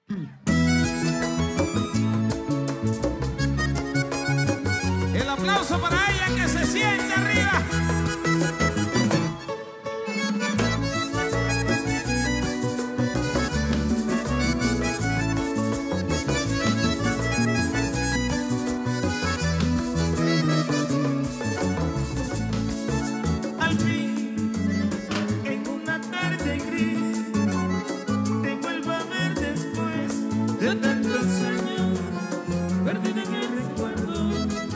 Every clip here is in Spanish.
El aplauso para ella que se siente arriba. Al fin, en una tarde gris, te vuelvo a ver después de tantos años, perdida en el recuerdo.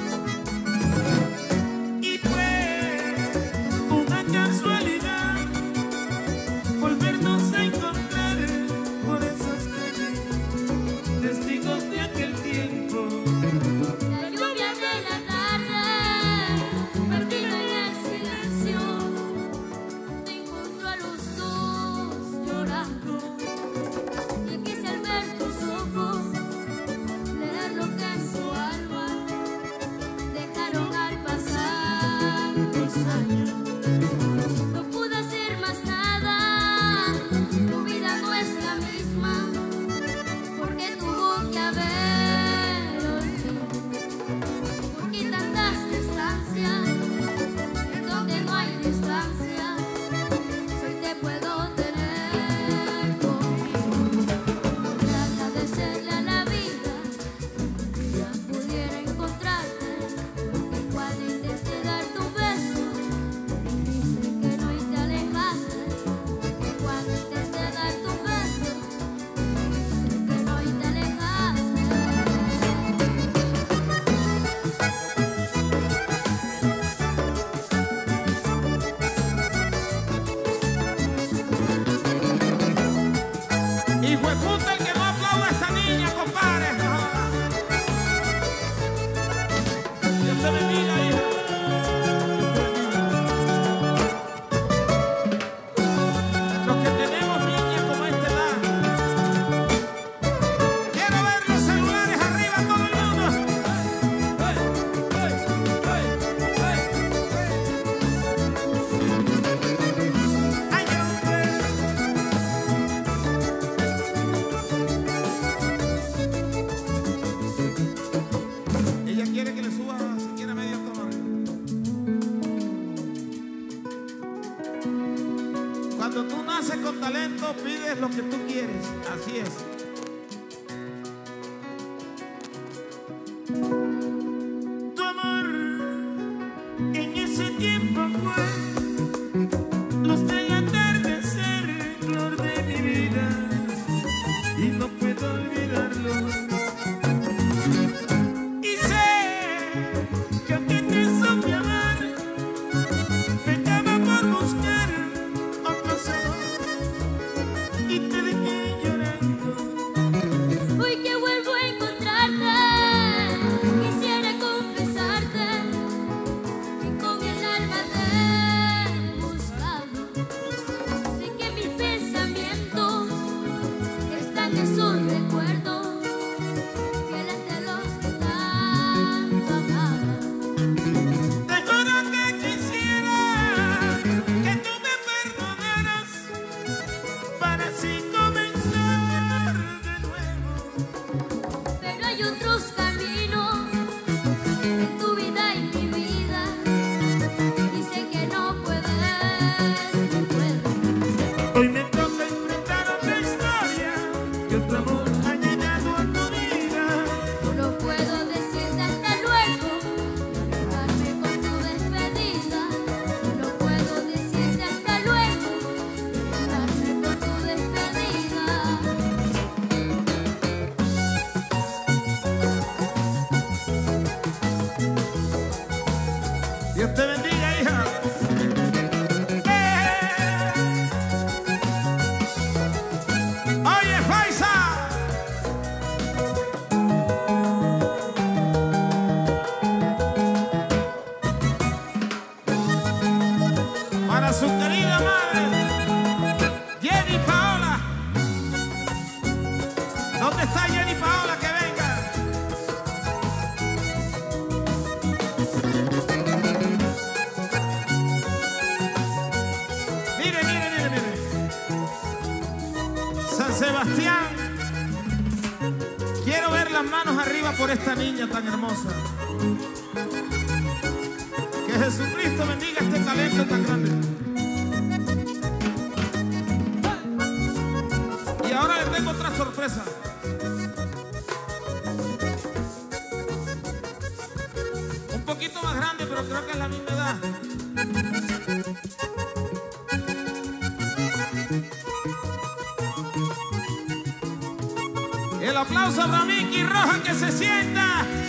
Y fue una casualidad volvernos a encontrar por esas calles, testigos de aquel tiempo. La lluvia de la tarde, perdida en el silencio, te encontró a los dos llorando. Y quise al ver tus ojos, leer lo que en su alma dejaron al pasar los años. No pude hacer más nada, tu vida no es la misma, porque tuvo que haber olvido. Porque tantas distancias, en donde no hay distancia, soy te puedo tener conmigo. Por agradecerle a la vida, si un día pudiera encontrarte, porque cuando intenté dar tu beso, dijiste que no y te alejaste. Porque cuando intenté dar tu beso, dijiste que no y te alejaste. Hijo de puta, el que no aplauda a esta niña, compadre. Dios te bendiga, hija. Los que tenemos niñas como esta edad. Quiero ver los celulares arriba, todo el mundo. Ay, Ella quiere que le suba siquiera medio tono. Cuando tú naces con talento, pides lo que tú quieres. Así es. tu amor en ese tiempo fue luz del atardecer, flor de mi vida, y no puedo olvidarlo. Y sé que a ti te supe amar, pecaba por buscar otro sabor y te dejé llorando. Hoy que vuelvo a encontrarte, quisiera confesarte que con el alma te he buscado. Sé que mis pensamientos están en esos recuerdos, fieles de los que tanto amaba. Te juro que quisiera que tú me perdonaras para así comenzar de nuevo. Pero hay otros caminos en tu vida y mi vida, y sé que no puedes, no puedes. Hoy me toca enfrentar otra historia que otro amor ha llenado a tu vida. Solo puedo decirte hasta luego, y alejarme con tu despedida. Solo puedo decirte hasta luego, y alejarme con tu despedida. Dios te bendiga, hija. Oye, Faisa. Para su querida madre, Jenny Paola. ¿Dónde está Jenny Paola? Que venga. Mire, mire, mire, mire. San Sebastián, las manos arriba por esta niña tan hermosa. Que Jesucristo bendiga este talento tan grande. Y ahora les tengo otra sorpresa. Un poquito más grande, pero creo que es la misma edad. El aplauso para Miki Roja, que se sienta.